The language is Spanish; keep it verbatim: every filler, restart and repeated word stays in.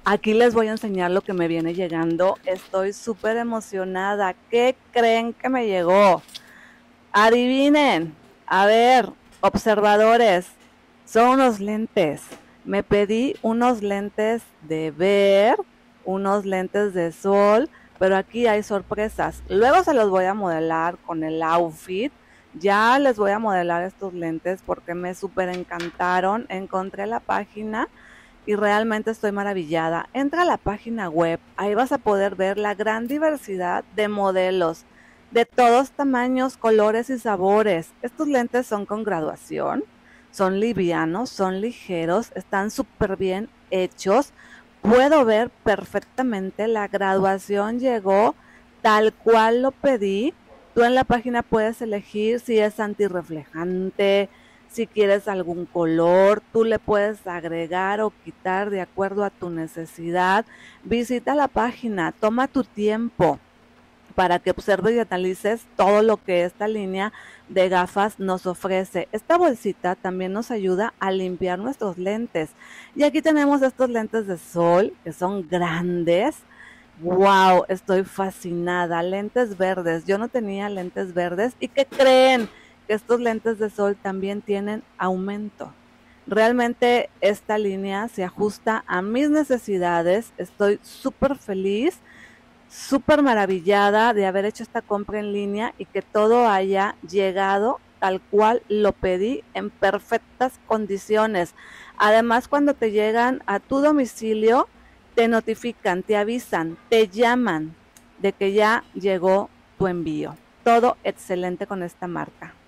Aquí les voy a enseñar lo que me viene llegando. Estoy súper emocionada. ¿Qué creen que me llegó? Adivinen. A ver, observadores. Son unos lentes. Me pedí unos lentes de ver, unos lentes de sol, pero aquí hay sorpresas. Luego se los voy a modelar con el outfit. Ya les voy a modelar estos lentes porque me súper encantaron. Encontré la página y realmente estoy maravillada. Entra a la página web, ahí vas a poder ver la gran diversidad de modelos de todos tamaños, colores y sabores. Estos lentes son con graduación, son livianos, son ligeros, están súper bien hechos. Puedo ver perfectamente la graduación llegó tal cual lo pedí. Tú en la página puedes elegir si es antirreflejante, si quieres algún color, tú le puedes agregar o quitar de acuerdo a tu necesidad. Visita la página, toma tu tiempo para que observes y analices todo lo que esta línea de gafas nos ofrece. Esta bolsita también nos ayuda a limpiar nuestros lentes. Y aquí tenemos estos lentes de sol que son grandes. Wow, estoy fascinada. Lentes verdes. Yo no tenía lentes verdes. ¿Y qué creen? Que estos lentes de sol también tienen aumento. Realmente esta línea se ajusta a mis necesidades. Estoy súper feliz, súper maravillada de haber hecho esta compra en línea y que todo haya llegado tal cual lo pedí en perfectas condiciones. Además, cuando te llegan a tu domicilio, te notifican, te avisan, te llaman de que ya llegó tu envío. Todo excelente con esta marca.